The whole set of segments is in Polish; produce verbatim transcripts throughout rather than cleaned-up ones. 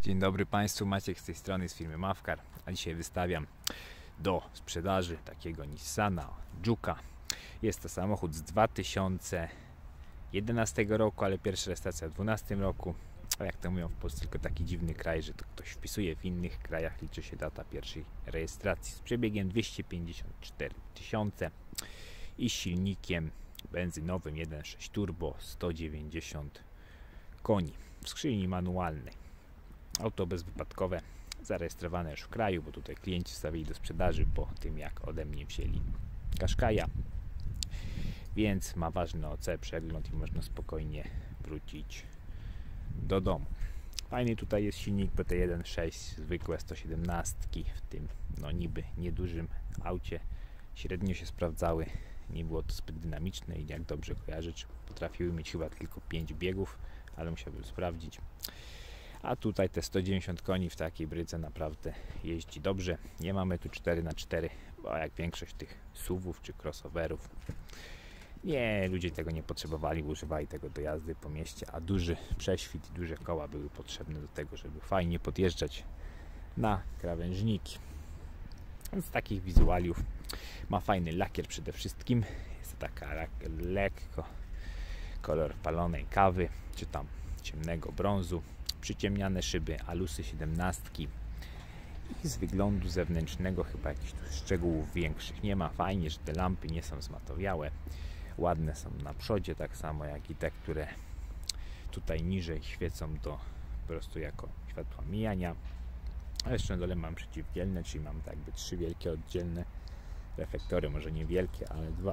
Dzień dobry Państwu, Maciek z tej strony z firmy Mavcar, a dzisiaj wystawiam do sprzedaży takiego Nissana Juke'a. Jest to samochód z dwa tysiące jedenastego roku, ale pierwsza rejestracja w dwa tysiące dwunastym roku. A jak to mówią w Polsce, tylko taki dziwny kraj, że to ktoś wpisuje, w innych krajach liczy się data pierwszej rejestracji. Z przebiegiem dwieście pięćdziesiąt cztery tysiące i silnikiem benzynowym jeden przecinek sześć turbo, sto dziewięćdziesiąt koni, w skrzyni manualnej. Auto bezwypadkowe, zarejestrowane już w kraju, bo tutaj klienci stawili do sprzedaży po tym, jak ode mnie wzięli Qashqai'a, więc ma ważny O C, przegląd i można spokojnie wrócić do domu. Fajny tutaj jest silnik B T jeden przecinek sześć, zwykłe sto siedemnaście, w tym no niby niedużym aucie średnio się sprawdzały, nie było to zbyt dynamiczne i jak dobrze kojarzę, potrafiły mieć chyba tylko pięć biegów, ale musiałbym sprawdzić. A tutaj te sto dziewięćdziesiąt koni w takiej brydze naprawdę jeździ dobrze. Nie mamy tu cztery na cztery, bo jak większość tych suwów czy crossoverów, nie, ludzie tego nie potrzebowali, używali tego do jazdy po mieście, a duży prześwit i duże koła były potrzebne do tego, żeby fajnie podjeżdżać na krawężniki. Z takich wizualiów ma fajny lakier przede wszystkim. Jest to taka lekko kolor palonej kawy, czy tam ciemnego brązu. Przyciemniane szyby, alusy siedemnastki i z wyglądu zewnętrznego chyba jakichś tu szczegółów większych nie ma. Fajnie, że te lampy nie są zmatowiałe, ładne są na przodzie, tak samo jak i te, które tutaj niżej świecą do po prostu jako światła mijania. A jeszcze na dole mam przeciwdzielne, czyli mam tak jakby trzy wielkie oddzielne reflektory, może nie wielkie, ale dwa.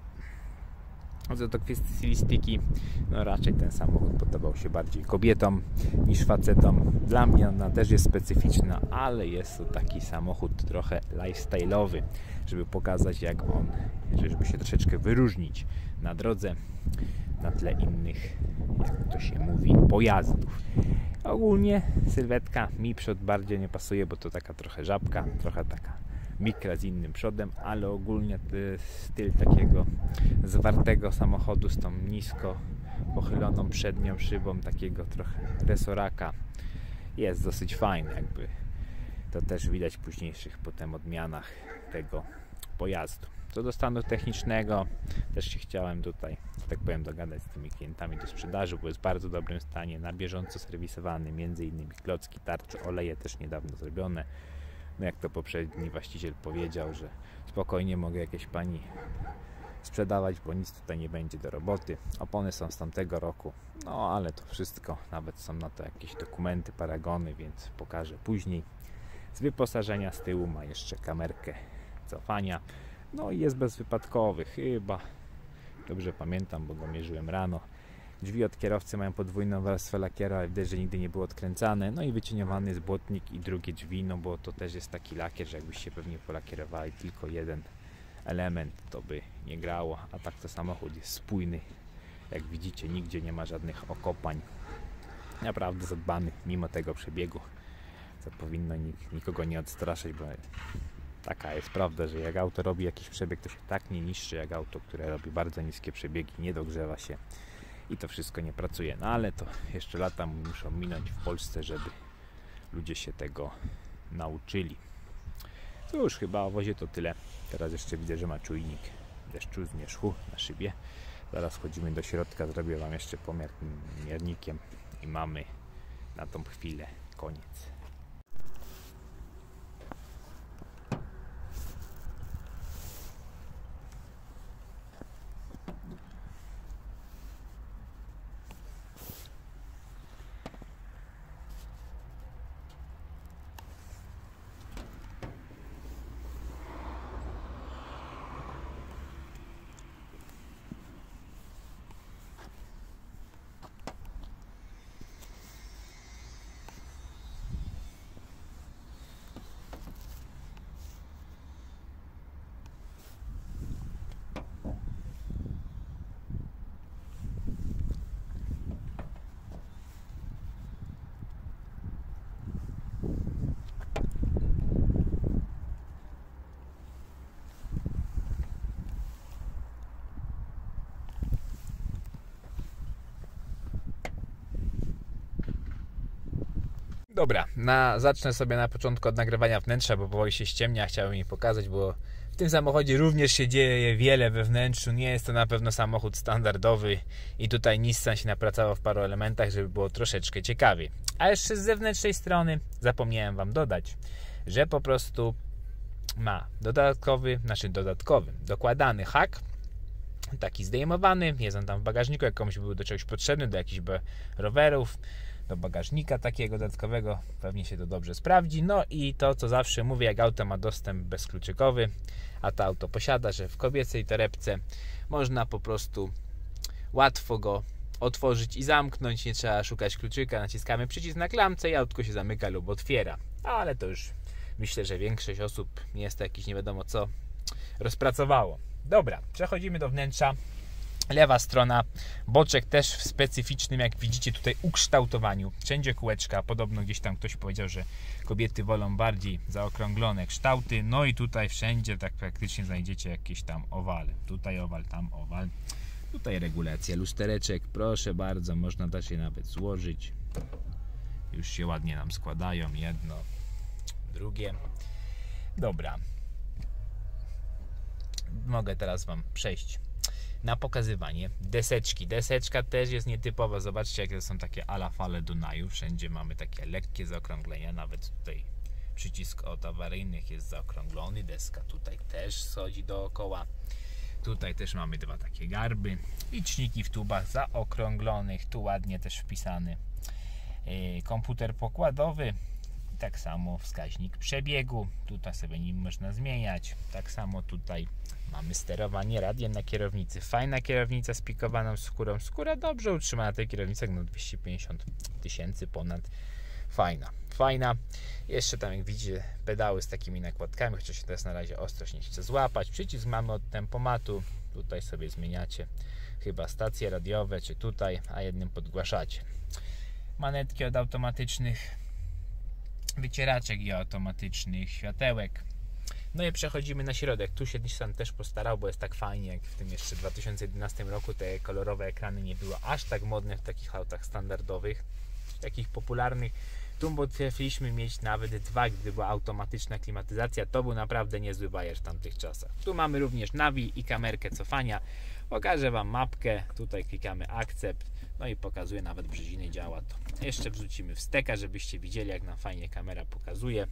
Co do kwestii stylistyki, no raczej ten samochód podobał się bardziej kobietom niż facetom. Dla mnie ona też jest specyficzna, ale jest to taki samochód trochę lifestyle'owy, żeby pokazać, jak on, żeby się troszeczkę wyróżnić na drodze na tle innych, jak to się mówi, pojazdów. Ogólnie sylwetka mi przód bardziej nie pasuje, bo to taka trochę żabka, trochę taka mikra z innym przodem, ale ogólnie styl takiego zwartego samochodu z tą nisko pochyloną przednią szybą, takiego trochę resoraka, jest dosyć fajny, jakby to też widać w późniejszych potem odmianach tego pojazdu. Co do stanu technicznego, też się chciałem tutaj, tak powiem, dogadać z tymi klientami do sprzedaży, bo jest w bardzo dobrym stanie, na bieżąco serwisowany, między innymi klocki, tarcze, oleje też niedawno zrobione. No jak to poprzedni właściciel powiedział, że spokojnie mogę jakieś pani sprzedawać, bo nic tutaj nie będzie do roboty. Opony są z tamtego roku, no ale to wszystko, nawet są na to jakieś dokumenty, paragony, więc pokażę później. Z wyposażenia z tyłu ma jeszcze kamerkę cofania, no i jest bezwypadkowy, chyba dobrze pamiętam, bo go mierzyłem rano. Drzwi od kierowcy mają podwójną warstwę lakieru, ale widać, że nigdy nie było odkręcane. No i wycieniowany jest błotnik i drugie drzwi, no bo to też jest taki lakier, że jakbyście pewnie polakierowali tylko jeden element, to by nie grało. A tak to samochód jest spójny. Jak widzicie, nigdzie nie ma żadnych okopań. Naprawdę zadbany mimo tego przebiegu, co powinno nik nikogo nie odstraszyć, bo taka jest prawda, że jak auto robi jakiś przebieg, to się tak nie niszczy jak auto, które robi bardzo niskie przebiegi, nie dogrzewa się i to wszystko nie pracuje. No ale to jeszcze lata muszą minąć w Polsce, żeby ludzie się tego nauczyli. Cóż, chyba o wozie to tyle. Teraz jeszcze widzę, że ma czujnik deszczu, zmierzchu na szybie. Zaraz wchodzimy do środka, zrobię Wam jeszcze pomiar miernikiem i mamy na tą chwilę koniec. Dobra, na, zacznę sobie na początku od nagrywania wnętrza, bo powoli się ściemnia, chciałem je pokazać, bo w tym samochodzie również się dzieje wiele we wnętrzu, nie jest to na pewno samochód standardowy i tutaj Nissan się napracował w paru elementach, żeby było troszeczkę ciekawiej. A jeszcze z zewnętrznej strony zapomniałem Wam dodać, że po prostu ma dodatkowy, znaczy dodatkowy, dokładany hak, taki zdejmowany, jest on tam w bagażniku, jak komuś był do czegoś potrzebny, do jakichś rowerów, do bagażnika takiego dodatkowego, pewnie się to dobrze sprawdzi. No i to, co zawsze mówię, jak auto ma dostęp bezkluczykowy, a to auto posiada, że w kobiecej torebce można po prostu łatwo go otworzyć i zamknąć, nie trzeba szukać kluczyka, naciskamy przycisk na klamce i autko się zamyka lub otwiera, ale to już myślę, że większość osób nie jest to jakieś nie wiadomo co rozpracowało. Dobra, przechodzimy do wnętrza. Lewa strona, boczek też w specyficznym, jak widzicie tutaj, ukształtowaniu. Wszędzie kółeczka, podobno gdzieś tam ktoś powiedział, że kobiety wolą bardziej zaokrąglone kształty. No i tutaj wszędzie tak praktycznie znajdziecie jakieś tam owale. Tutaj owal, tam owal. Tutaj regulacja lustereczek, proszę bardzo, można też je nawet złożyć. Już się ładnie nam składają, jedno, drugie. Dobra. Mogę teraz Wam przejść na pokazywanie deseczki. Deseczka też jest nietypowa. Zobaczcie, jakie są takie ala fale Dunaju. Wszędzie mamy takie lekkie zaokrąglenia. Nawet tutaj przycisk od awaryjnych jest zaokrąglony. Deska tutaj też schodzi dookoła. Tutaj też mamy dwa takie garby. Liczniki w tubach zaokrąglonych. Tu ładnie też wpisany komputer pokładowy. Tak samo wskaźnik przebiegu. Tutaj sobie nim można zmieniać. Tak samo tutaj mamy sterowanie radiem na kierownicy. Fajna kierownica z pikowaną skórą. Skóra dobrze utrzymana na tej kierownicy, no dwieście pięćdziesiąt tysięcy ponad. Fajna, fajna. Jeszcze tam, jak widzicie, pedały z takimi nakładkami, chociaż się teraz na razie ostrość nie chce złapać. Przycisk mamy od tempomatu. Tutaj sobie zmieniacie chyba stacje radiowe, czy tutaj, a jednym podgłaszacie. Manetki od automatycznych wycieraczek i automatycznych światełek. No i przechodzimy na środek. Tu się Nissan też postarał, bo jest tak fajnie, jak w tym jeszcze dwa tysiące jedenastym roku te kolorowe ekrany nie były aż tak modne w takich autach standardowych, takich popularnych. Tu potrafiliśmy mieć nawet dwa, gdy była automatyczna klimatyzacja. To był naprawdę niezły bajer w tamtych czasach. Tu mamy również nawi i kamerkę cofania. Pokażę Wam mapkę. Tutaj klikamy akcept. No i pokazuje nawet brzeziny, działa to. Jeszcze wrzucimy wsteka, żebyście widzieli, jak nam fajnie kamera pokazuje.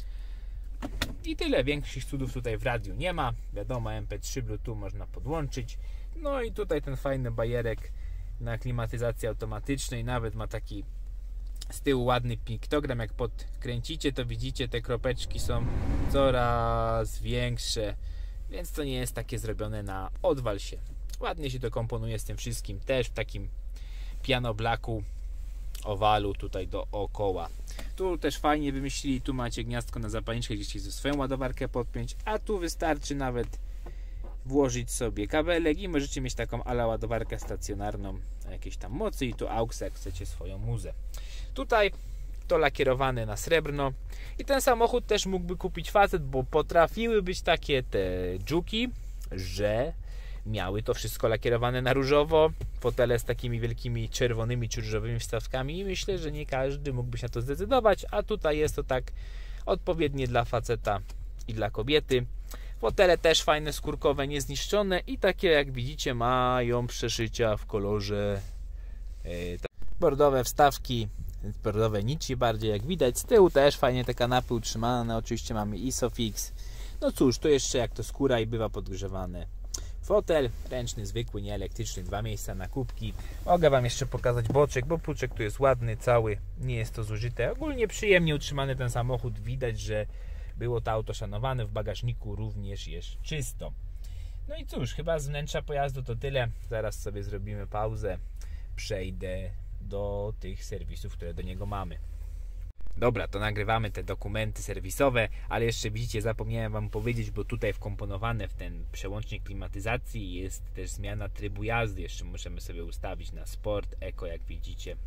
I tyle. Większych cudów tutaj w radiu nie ma. Wiadomo, M P trzy, Bluetooth można podłączyć. No i tutaj ten fajny bajerek na klimatyzacji automatycznej. Nawet ma taki z tyłu ładny piktogram. Jak podkręcicie, to widzicie, te kropeczki są coraz większe. Więc to nie jest takie zrobione na odwal się. Ładnie się to komponuje z tym wszystkim. Też w takim piano blacku, owalu tutaj dookoła. Tu też fajnie wymyślili, tu macie gniazdko na zapalniczkę, gdzie chcecie swoją ładowarkę podpiąć, a tu wystarczy nawet włożyć sobie kabelek i możecie mieć taką ala ładowarkę stacjonarną jakiejś tam mocy i tu aux, jak chcecie swoją muzę. Tutaj to lakierowane na srebrno i ten samochód też mógłby kupić facet, bo potrafiły być takie te dżuki, że miały to wszystko lakierowane na różowo, fotele z takimi wielkimi czerwonymi czy różowymi wstawkami i myślę, że nie każdy mógłby się na to zdecydować, a tutaj jest to tak odpowiednie dla faceta i dla kobiety. Fotele też fajne, skórkowe, niezniszczone i takie, jak widzicie, mają przeszycia w kolorze yy, bordowe wstawki, bordowe nici bardziej, jak widać. Z tyłu też fajnie te kanapy utrzymane, oczywiście mamy Isofix. No cóż, to jeszcze jak to skóra i bywa podgrzewane. Fotel ręczny, zwykły, nie elektryczny, dwa miejsca na kubki. Mogę Wam jeszcze pokazać boczek, bo puczek tu jest ładny, cały, nie jest to zużyte. Ogólnie przyjemnie utrzymany ten samochód, widać, że było to auto szanowane, w bagażniku również jest czysto. No i cóż, chyba z wnętrza pojazdu to tyle. Zaraz sobie zrobimy pauzę, przejdę do tych serwisów, które do niego mamy. Dobra, to nagrywamy te dokumenty serwisowe, ale jeszcze widzicie, zapomniałem Wam powiedzieć, bo tutaj wkomponowane w ten przełącznik klimatyzacji jest też zmiana trybu jazdy. Jeszcze możemy sobie ustawić na sport, eko, jak widzicie,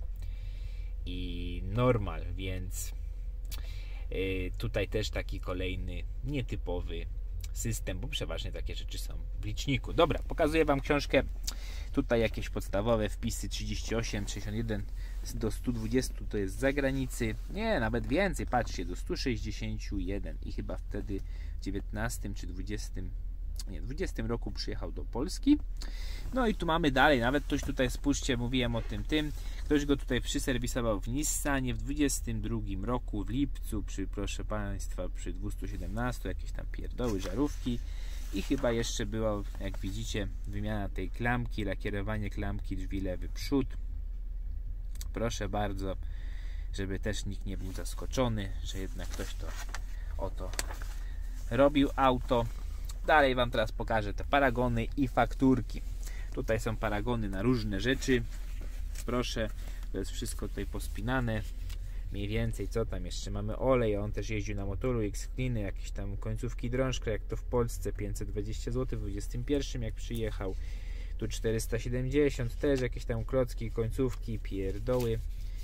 i normal, więc yy, tutaj też taki kolejny nietypowy system, bo przeważnie takie rzeczy są w liczniku. Dobra, pokazuję Wam książkę. Tutaj jakieś podstawowe wpisy trzydzieści osiem, sześćdziesiąt jeden, do stu dwudziestu to jest z zagranicy, nie, nawet więcej, patrzcie, do stu sześćdziesięciu jeden i chyba wtedy w dziewiętnastym czy dwudziestym, nie, dwudziestym roku przyjechał do Polski. No i tu mamy dalej, nawet ktoś tutaj, spójrzcie, mówiłem o tym, tym, ktoś go tutaj przyserwisował w Nissanie w dwudziestym drugim roku, w lipcu, przy, proszę Państwa, przy dwustu siedemnastu, jakieś tam pierdoły, żarówki i chyba jeszcze była, jak widzicie, wymiana tej klamki, lakierowanie klamki drzwi lewy przód. Proszę bardzo, żeby też nikt nie był zaskoczony, że jednak ktoś to oto robił auto. Dalej Wam teraz pokażę te paragony i fakturki. Tutaj są paragony na różne rzeczy. Proszę, to jest wszystko tutaj pospinane. Mniej więcej co tam jeszcze mamy olej, on też jeździł na motoru X-Cleany, jakieś tam końcówki drążka, jak to w Polsce, pięćset dwadzieścia złotych w dwudziestym pierwszym jak przyjechał. Tu czterysta siedemdziesiąt, też jakieś tam klocki, końcówki, pierdoły.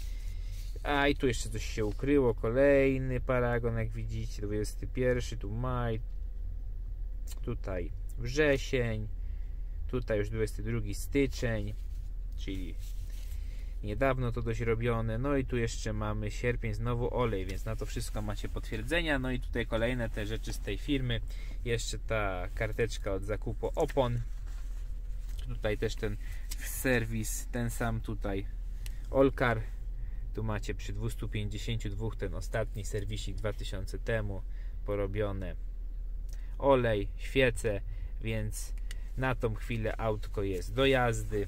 A i tu jeszcze coś się ukryło, kolejny paragon, jak widzicie, dwudziesty pierwszy, tu maj, tutaj wrzesień, tutaj już dwudziesty drugi styczeń, czyli niedawno to dość robione. No i tu jeszcze mamy sierpień, znowu olej, więc na to wszystko macie potwierdzenia. No i tutaj kolejne te rzeczy z tej firmy, jeszcze ta karteczka od zakupu opon, tutaj też ten serwis, ten sam tutaj Olkar, tu macie przy dwustu pięćdziesięciu dwóch ten ostatni serwisik dwa tysiące temu porobione, olej, świece, więc na tą chwilę autko jest do jazdy.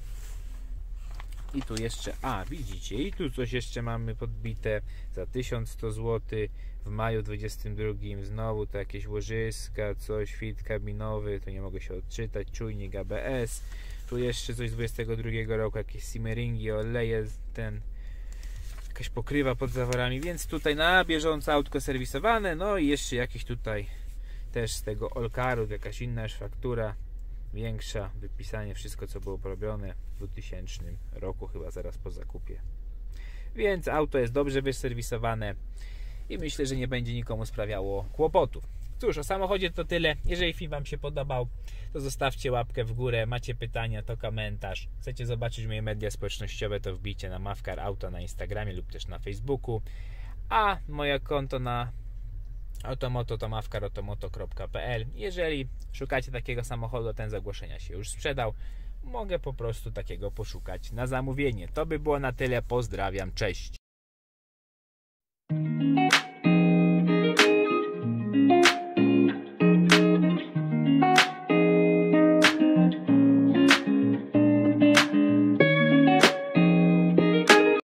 I tu jeszcze, a widzicie, i tu coś jeszcze mamy podbite za tysiąc sto złotych w maju dwudziestym drugim, znowu to jakieś łożyska, coś, filtr kabinowy, to nie mogę się odczytać, czujnik A B S, tu jeszcze coś z dwudziestego drugiego roku, jakieś simmeringi, oleje, ten, jakaś pokrywa pod zaworami, więc tutaj na bieżąco autko serwisowane. No i jeszcze jakiś tutaj też z tego Olkaru, jakaś inna już faktura większa, wypisanie, wszystko co było porobione w dwutysięcznym roku, chyba zaraz po zakupie. Więc auto jest dobrze wyserwisowane i myślę, że nie będzie nikomu sprawiało kłopotów. Cóż, o samochodzie to tyle. Jeżeli film Wam się podobał, to zostawcie łapkę w górę. Macie pytania, to komentarz. Chcecie zobaczyć moje media społecznościowe, to wbijcie na Mavcar Auto na Instagramie lub też na Facebooku. A moje konto na Automoto to mavcar automoto kropka p l. Jeżeli szukacie takiego samochodu, ten z ogłoszenia się już sprzedał, mogę po prostu takiego poszukać na zamówienie. To by było na tyle. Pozdrawiam, cześć.